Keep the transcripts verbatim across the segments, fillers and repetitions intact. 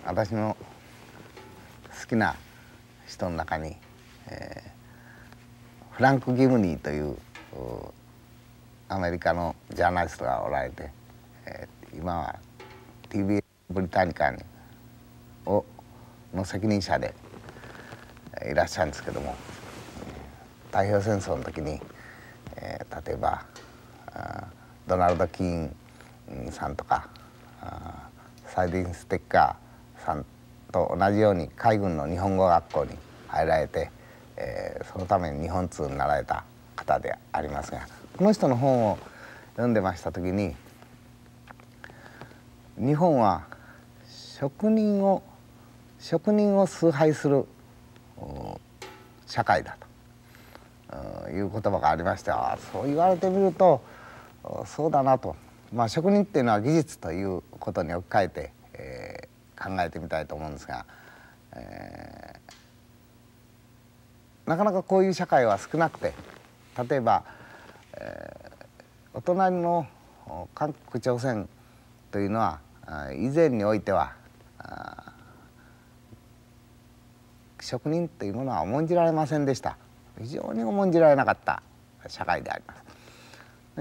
私の好きな人の中に、えー、フランク・ギムニーというアメリカのジャーナリストがおられて、えー、今は ティービーエス ブリタニカをの責任者でいらっしゃるんですけども、太平洋戦争の時に、えー、例えばドナルド・キーンさんとかサイディン・ステッカーさんと同じように海軍の日本語学校に入られて、えー、そのために日本通になられた方でありますが、この人の本を読んでました時に、日本は職人を職人を崇拝する社会だという言葉がありまして、あそう言われてみるとそうだなと、まあ、職人っていうのは技術ということに置き換えて、えー、考えてみたいと思うんですが、えー、なかなかこういう社会は少なくて、例えば、えー、お隣の韓国朝鮮というのは以前においては職人というものは重んじられませんでした。非常に重んじられなかった社会であります。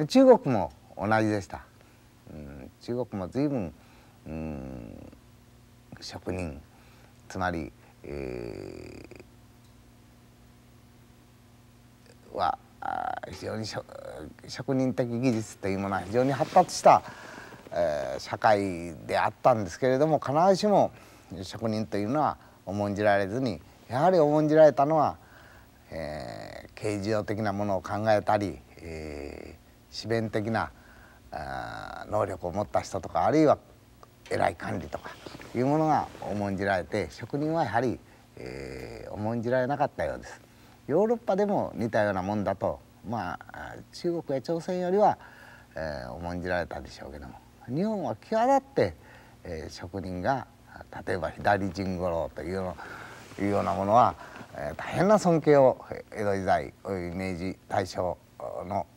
中国も同じでした。うん、中国も随分、うん、職人、つまり、えー、は非常に職人的技術というものは非常に発達した、えー、社会であったんですけれども、必ずしも職人というのは重んじられずに、やはり重んじられたのは、えー、形而上的なものを考えたり、えー、思弁的な能力を持った人とか、あるいは偉い管理とかいうものが重んじられて、職人はやはり、えー、重んじられなかったようです。ヨーロッパでも似たようなもんだと、まあ中国や朝鮮よりは、えー、重んじられたでしょうけども、日本は際立って、えー、職人が例えば左甚五郎というようないうようなものは、えー、大変な尊敬を江戸時代および明治大正の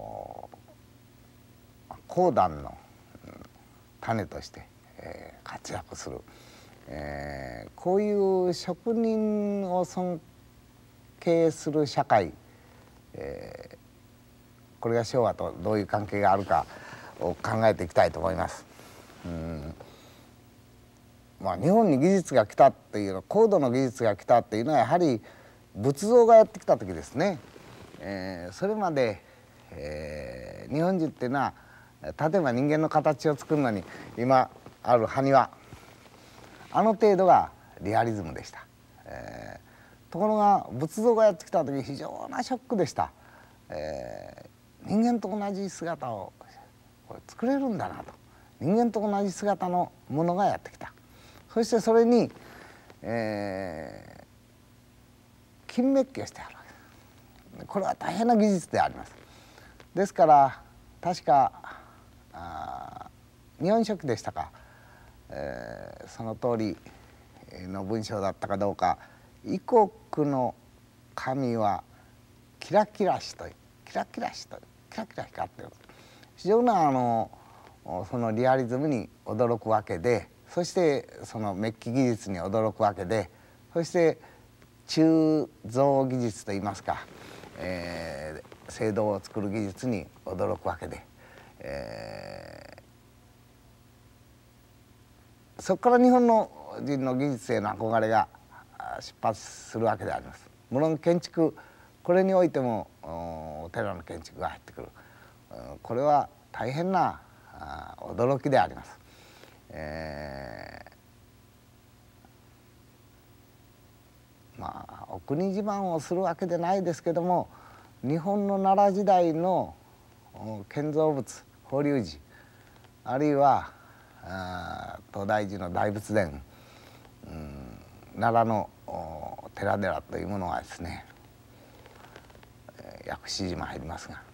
公団の種として、えー、活躍する、えー、こういう職人を尊敬する社会、えー、これが昭和とどういう関係があるかを考えていきたいと思います。うんまあ、日本に技術が来たっていうの、高度の技術が来たっていうのはやはり仏像がやってきた時ですね。えー、それまで、えー、日本人っていうのは例えば人間の形を作るのに今ある埴輪、あの程度がリアリズムでした。えー、ところが仏像がやってきた時非常なショックでした。えー、人間と同じ姿をこれ作れるんだなと、人間と同じ姿のものがやってきた。そしてそれに、えー、金メッキをしてあるわけです。これは大変な技術であります。ですから確かあ日本書紀でしたか、えー、その通りの文章だったかどうか、異国の神はキラキラしとキラキラしとキラキラ光っている、非常なあのそのリアリズムに驚くわけで、そしてそのメッキ技術に驚くわけで、そして鋳造技術といいますか、えー、聖堂を作る技術に驚くわけで、えー、そこから日本の人の技術への憧れが出発するわけであります。無論建築、これにおいてもお寺の建築が入ってくる、これは大変な驚きであります。えー、まあお国自慢をするわけでないですけども、日本の奈良時代の建造物法隆寺、あるいは東大寺の大仏殿、うん、奈良の寺々というものはですね、薬師寺も入りますが、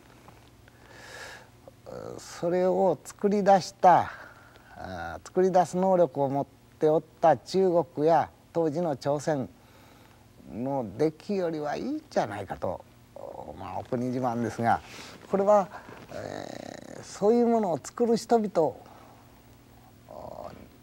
それを作り出した作り出す能力を持っておった中国や当時の朝鮮の出来よりはいいんじゃないかと、まあお国自慢ですが、これは、えー、そういうものを作る人々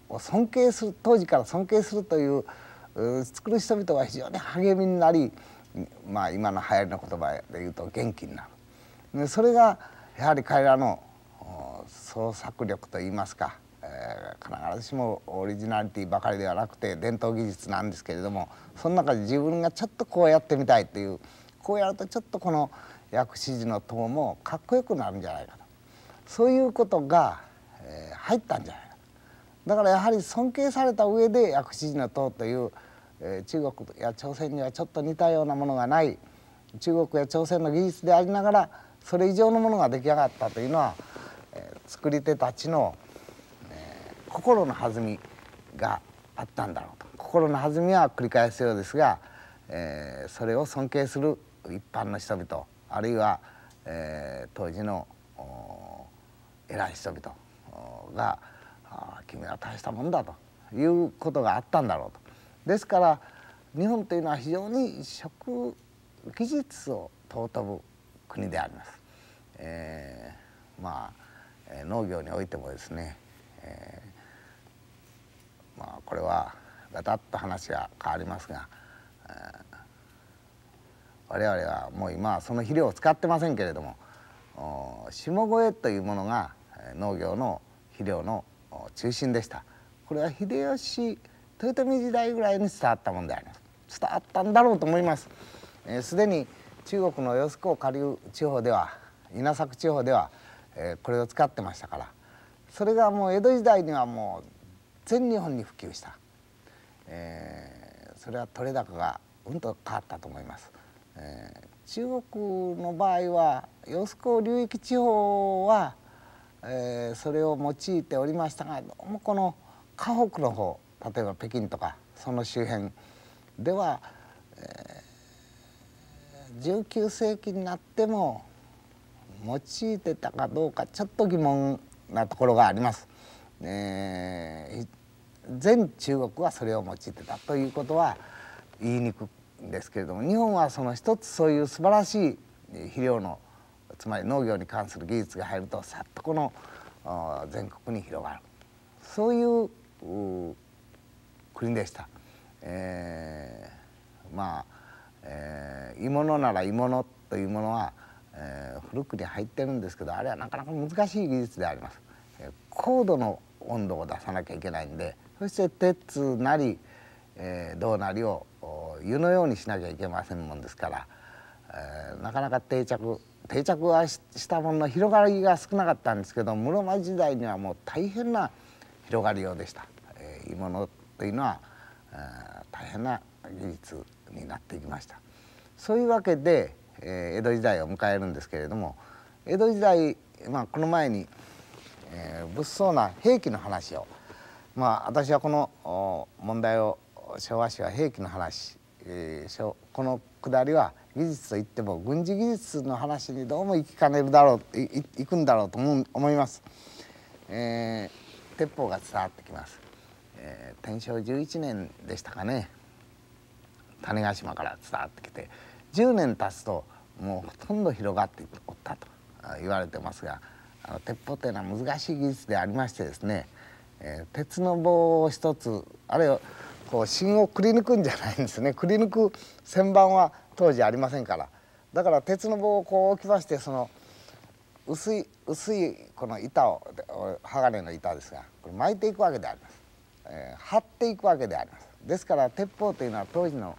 を尊敬する、当時から尊敬するという作る人々は非常に励みになり、まあ今の流行りの言葉で言うと元気になる。でそれがやはり彼らの創作力といいますか、えー、必ずしもオリジナリティばかりではなくて伝統技術なんですけれども、その中で自分がちょっとこうやってみたいという、こうやるとちょっとこの薬師寺の塔もかっこよくなるんじゃないかと、そういうことが、えー、入ったんじゃないかと。だからやはり尊敬された上で薬師寺の塔という、えー、中国や朝鮮にはちょっと似たようなものがない中国や朝鮮の技術でありながらそれ以上のものが出来上がったというのは、えー、作り手たちの、えー、心の弾みがあったんだろうと。心の弾みは繰り返すようですが、えー、それを尊敬する一般の人々、あるいは、えー、当時の偉い人々が「あ君は大したもんだ」ということがあったんだろうと。ですから日本というのは非常に食技術を尊ぶ国であります。えー、まあ農業においてもですね、えー、まあこれはガタッと話が変わりますが、えー、我々はもう今はその肥料を使ってませんけれども、下肥というものが農業の肥料の中心でした。これは秀吉豊臣時代ぐらいに伝わったものであります。伝わったんだろうと思います。すで、えー、に中国の揚子江下流地方では稲作地方では、えー、これを使ってましたから、それがもう江戸時代にはもう全日本に普及した、えー、それは取れ高がうんと変わったと思います。えー、中国の場合は揚子江流域地方は、えー、それを用いておりましたが、どうもこの河北の方、例えば北京とかその周辺では、えー、じゅうきゅうせいきになっても用いてたかどうかちょっと疑問なところがあります。えー、全中国はそれを用いてたということは言いにくいんですけれども、日本はその一つそういう素晴らしい肥料の、つまり農業に関する技術が入るとさっとこの全国に広がる、そういう国でした。えー、まあ、えー、鋳物なら鋳物というものは、えー、古くに入ってるんですけど、あれはなかなか難しい技術であります。えー、高度の温度を出さなきゃいけないんで、そして鉄なり、えー、銅なりを湯のようにしなきゃいけませんもんですから、えー、なかなか定着定着はしたものの広がりが少なかったんですけど、室町時代にはもう大変な広がりようでした。えー、鋳物というのは、えー、大変な技術になっていきました。そういうわけで、えー、江戸時代を迎えるんですけれども、江戸時代、まあ、この前に、えー、物騒な兵器の話を、まあ、私はこの問題を昭和史は兵器の話、えー、このくだりは技術といっても軍事技術の話にどうも行きかねるだろう、い行くんだろうと思います。えー、鉄砲が伝わってきます。えー、天正じゅういちねんでしたかね、種子島から伝わってきてじゅうねん経つともうほとんど広がっておったと言われてますが、あの鉄砲というのは難しい技術でありましてですね、えー、鉄の棒を一つ、あれをこう芯をくり抜くんじゃないんですね。くり抜く旋盤は当時ありませんから、だから鉄の棒をこう置きまして、その薄い薄いこの板を、鋼の板ですが、これ巻いていくわけであります。えー、張っていくわけであります。ですから鉄砲というのは当時の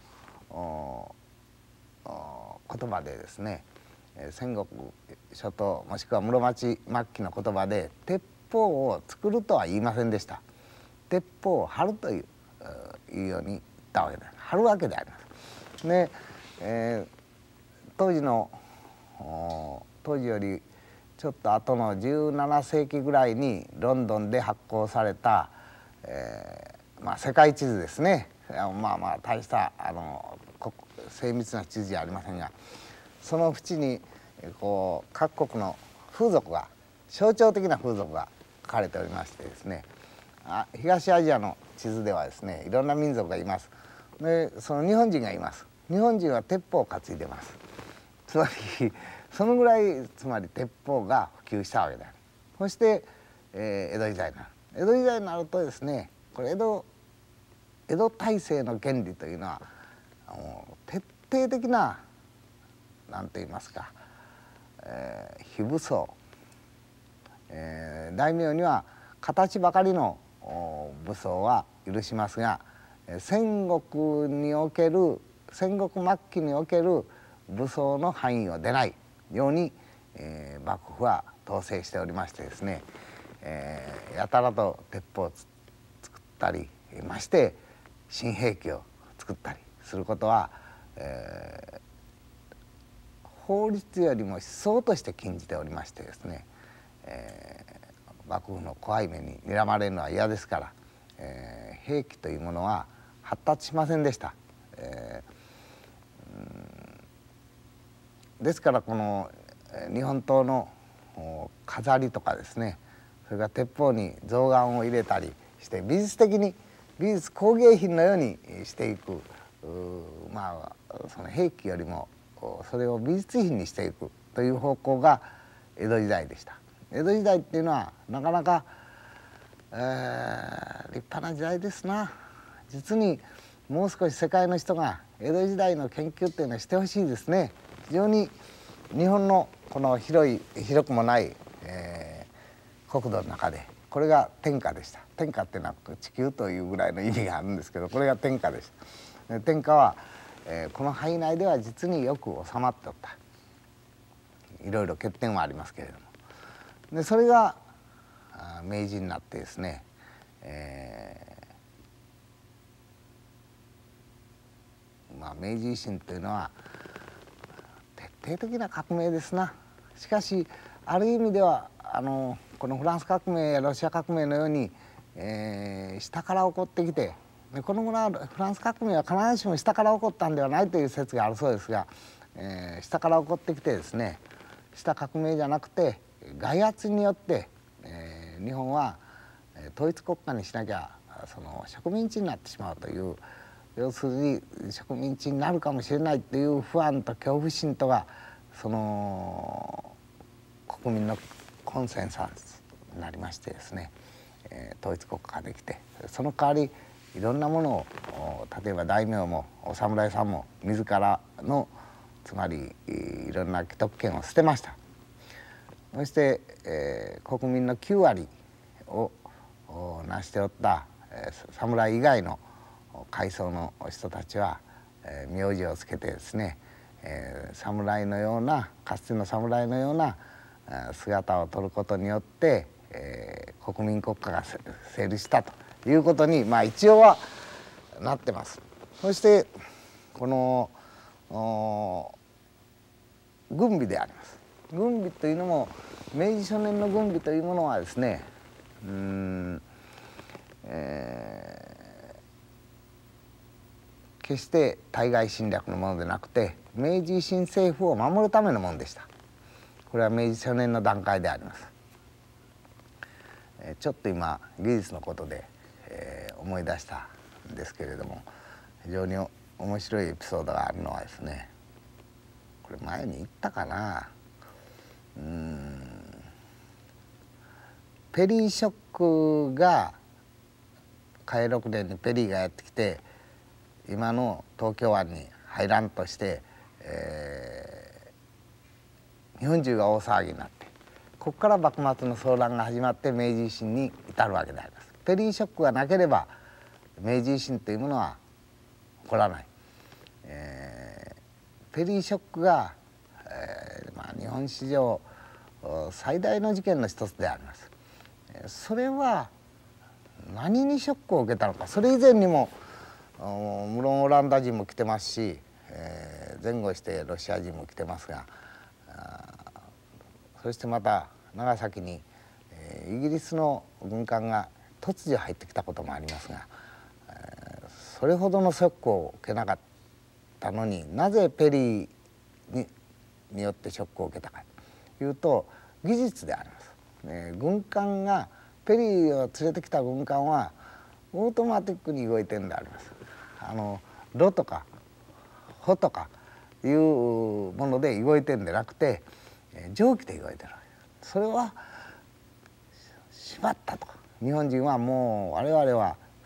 言葉でですね、戦国初頭もしくは室町末期の言葉で鉄砲を作るとは言いませんでした。鉄砲を張るという、いうように言ったわけで、張るわけであります。で、えー、当時の当時よりちょっと後のじゅうななせいきぐらいにロンドンで発行された、えーまあ、世界地図ですね。まあまあ大したあの精密な地図じゃありませんが、その縁にこう各国の風俗が、象徴的な風俗が書かれておりましてですね、あ東アジアの地図ではですね、いろんな民族がいます。でその日本人がいます。日本人は鉄砲を担いでます。つまりそのぐらい、つまり鉄砲が普及したわけである。そして、えー、江戸時代になる江戸時代になるとですね、 これ江戸江戸体制の原理というのはもう徹底的な何と言いますか、えー、非武装、えー、大名には形ばかりの武装は許しますが、戦国における戦国末期における武装の範囲を出ないように、えー、幕府は統制しておりましてですね、えー、やたらと鉄砲を作ったりまして新兵器を作ったりすることは、えー、法律よりも思想として禁じておりましてですね、えー、幕府の怖い目に睨まれるのは嫌ですから、えー、兵器というものは発達しませんでした。えー、ですからこの日本刀の飾りとかですね、それから鉄砲に象眼を入れたりして美術的に美術工芸品のようにしていく、まあその兵器よりもそれを美術品にしていくという方向が江戸時代でした。江戸時代っていうのはなかなか、えー、立派な時代ですな。実にもう少し世界の人が江戸時代の研究っていうのをしてほしいですね。非常に日本のこの広い広くもない、えー、国土の中でこれが天下でした。天下っていうのは地球というぐらいの意味があるんですけど、これが天下でした。天下は、えー、この範囲内では実によく収まっておった。いろいろ欠点はありますけれども、でそれが明治になってですね、えー、まあ明治維新というのは徹底的な革命ですな。しかしある意味ではあのこのフランス革命やロシア革命のように、えー、下から起こってきて、でこのぐらいフランス革命は必ずしも下から起こったんではないという説があるそうですが、えー、下から起こってきてですね、下革命じゃなくて外圧によって、えー、日本は統一国家にしなきゃその植民地になってしまうという、要するに植民地になるかもしれないという不安と恐怖心とがその国民のコンセンサスになりましてですね、えー、統一国家ができて、その代わりいろんなものを例えば大名もお侍さんも自らのつまりいろんな既得権を捨てました。そして、えー、国民のきゅう割を成しておった、えー、侍以外の階層の人たちは、えー、名字をつけてですね、えー、侍のようなかつての侍のような姿を取ることによって、えー、国民国家が成立したということに、まあ、一応はなってます。そしてこの軍備であります。軍備というのも明治初年の軍備というものはですね、うーん、えー、決して対外侵略のものでなくて明治維新政府を守るためのものでした。これは明治初年の段階であります。えー、ちょっと今技術のことで、えー、思い出したんですけれども、非常に面白いエピソードがあるのはですね、これ前に言ったかな、うーんペリーショックが嘉永ろくねんにペリーがやってきて今の東京湾に入らんとして、えー、日本中が大騒ぎになって、ここから幕末の騒乱が始まって明治維新に至るわけであります。ペリーショックがなければ明治維新というものは起こらない。えー、ペリーショックが、えーまあ、日本史上最大の事件の一つであります。それは何にショックを受けたのか。それ以前にも無論オランダ人も来てますし、えー、前後してロシア人も来てますが、そしてまた長崎に、えー、イギリスの軍艦が突如入ってきたこともありますが、えー、それほどのショックを受けなかったのになぜペリーにによってショックを受けたかというと技術であります。えー、軍艦がペリーを連れてきた軍艦はオートマティックに動いてるんであります。あの炉とか帆とかいうもので動いてるんでなくて、えー、蒸気で動いてるわけです。それはしまったと。日本人はもう我々は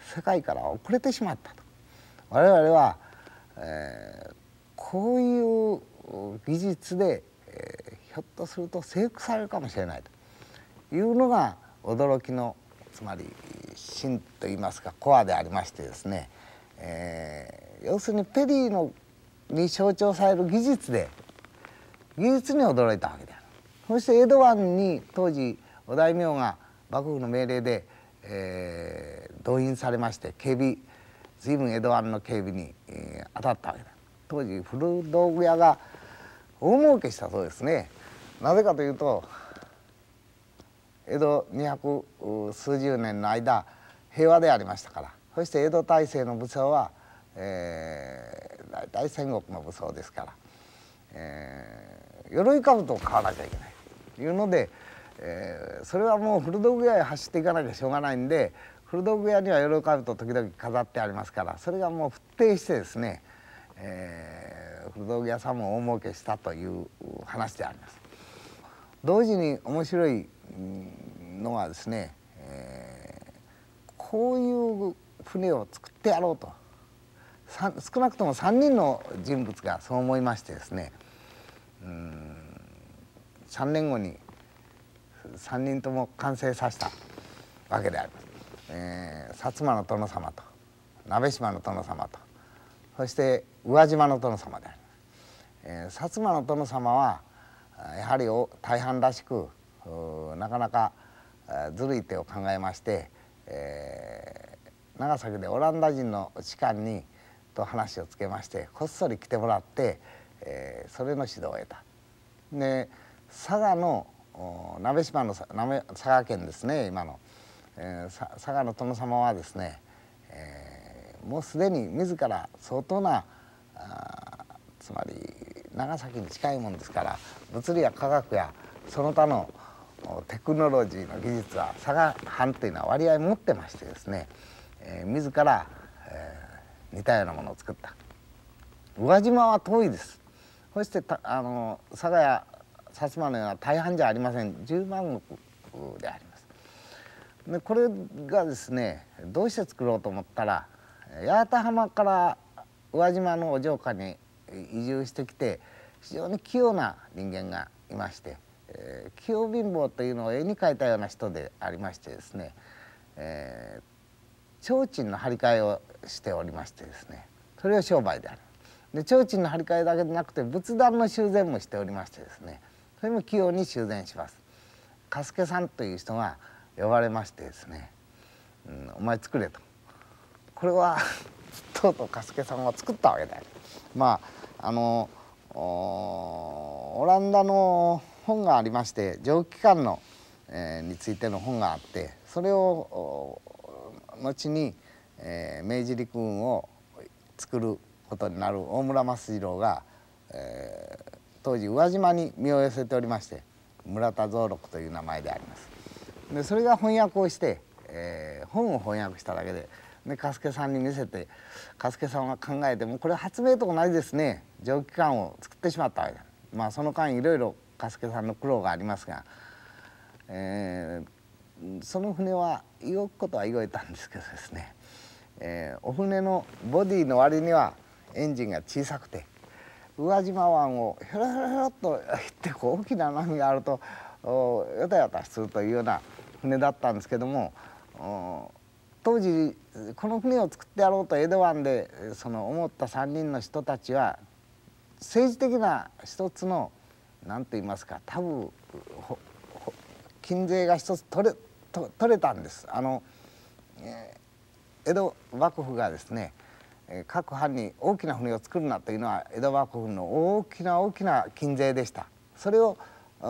世界から遅れてしまったと。我々は、えー、こういう技術で、えー、ひょっとすると征服されるかもしれないというのが驚きの、つまり芯といいますかコアでありましてですね、えー、要するにペリーのに象徴される技術で技術に驚いたわけである。そして江戸湾に当時お大名が幕府の命令で、えー、動員されまして警備随分江戸湾の警備に、えー、当たったわけだ。当時古道具屋が大儲けしたそうですね。なぜかというと江戸にひゃく数十年の間平和でありましたから。そして江戸大政の武装は、えー、大体戦国の武装ですから、えー、鎧兜を買わなきゃいけないというので、えー、それはもう古道具屋へ走っていかなきゃしょうがないんで、古道具屋には鎧兜時々飾ってありますから、それがもう沸騰してですね、えー、古道具屋さんも大儲けしたという話であります。同時に面白いのはですね、えー、こういう船を作ってやろうと少なくともさんにんの人物がそう思いましてですね、うーんさんねんごにさんにんとも完成させたわけであります。えー、薩摩の殿様と鍋島の殿様とそして宇和島の殿様であります。えー、薩摩の殿様はやはり大半らしくなかなかずるい手を考えまして、えー、長崎でオランダ人の士官にと話をつけましてこっそり来てもらって、えー、それの指導を得た。で佐賀の鍋島の佐賀県ですね今の、えー、佐賀の殿様はですね、えー、もうすでに自ら相当なつまり長崎に近いもんですから物理や科学やその他のテクノロジーの技術は佐賀藩というのは割合持ってましてですね、えー、自ら、えー、似たようなものを作った。宇和島は遠いです。そしてあの佐賀や薩摩のような大半じゃありません。十万石であります。でこれがですねどうして作ろうと思ったら八幡浜から宇和島のお城下に移住してきて非常に器用な人間がいまして、えー、器用貧乏というのを絵に描いたような人でありましてですね、えー、提灯の張り替えをしておりましてですねそれを商売である。で提灯の張り替えだけでなくて仏壇の修繕もしておりましてですねそれも器用に修繕します。加助さんという人が呼ばれましてですね、うん、お前作れと。これはとうとう加助さんは作ったわけだよ。まああのオランダの本がありまして蒸気機関の、えー、についての本があってそれを後に、えー、明治陸軍を作ることになる大村益次郎が、えー、当時宇和島に身を寄せておりまして村田蔵六という名前であります。でそれが翻訳をして、えー、本を翻訳しただけでで加助さんに見せて加助さんは考えてもこれ発明と同じですね蒸気機関を作ってしまったわけだ。まあその間いろいろ加助さんの苦労がありますが、えー、その船は動くことは動いたんですけどですね、えー、お船のボディの割にはエンジンが小さくて宇和島湾をひょろひょろひょろっと行ってこう大きな波があるとよたよたするというような船だったんですけども当時この船を作ってやろうと江戸湾でその思ったさんにんの人たちは政治的な一つの何と言いますかタブー金税が一つ取れと取れたんです。あの、えー、江戸幕府がですね各藩に大きな船を作るなというのは江戸幕府の大きな大きな金税でした。それを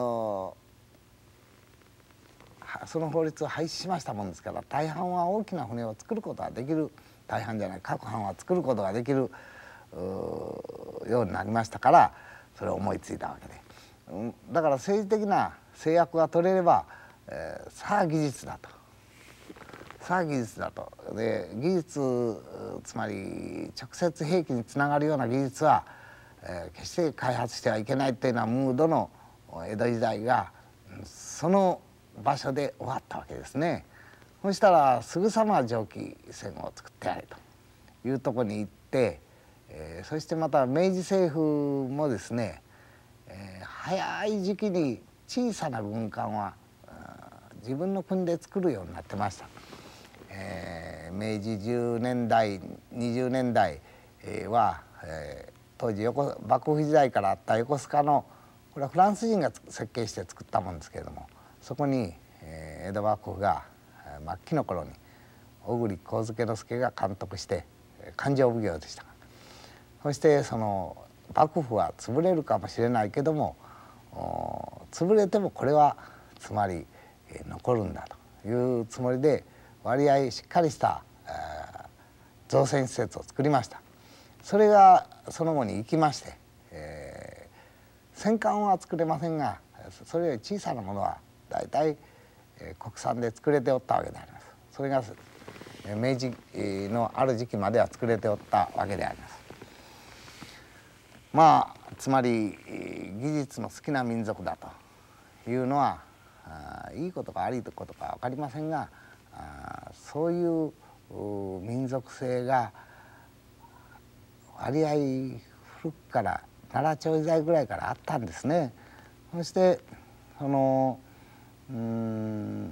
その法律を廃止しましたもんですから大半は大きな船を作ることができる大半じゃない各藩は作ることができるようになりましたからそれを思いついたわけで、うん、だから政治的な制約が取れれば、えー、さあ技術だとさあ技術だとで技術つまり直接兵器につながるような技術は、えー、決して開発してはいけないというようなムードの江戸時代がその場所で終わったわけですね。 そしたらすぐさま蒸気船を作ってやれというところに行って、えー、そしてまた明治政府もですね、えー、早い時期に小さな軍艦は自分の国で作るようになってました。えー、明治じゅうねんだいにじゅうねんだいは、えー、当時横幕府時代からあった横須賀のこれはフランス人が設計して作ったものですけれども、そこに、えー、江戸幕府が末期の頃に小栗上野介が監督して勘定奉行でした。そしてその幕府は潰れるかもしれないけども潰れてもこれはつまり残るんだというつもりで割合しっかりした、えー、造船施設を作りました。それがその後に行きまして、えー、戦艦は作れませんがそれより小さなものは大体、えー、国産で作れておったわけであります。それが明治のある時期までは作れておったわけであります。まあつまり技術の好きな民族だというのはあいいことか悪いことか分かりませんがあそういう民族性が割合古くから奈良長時代ぐらいからあったんですね。そしてそのうん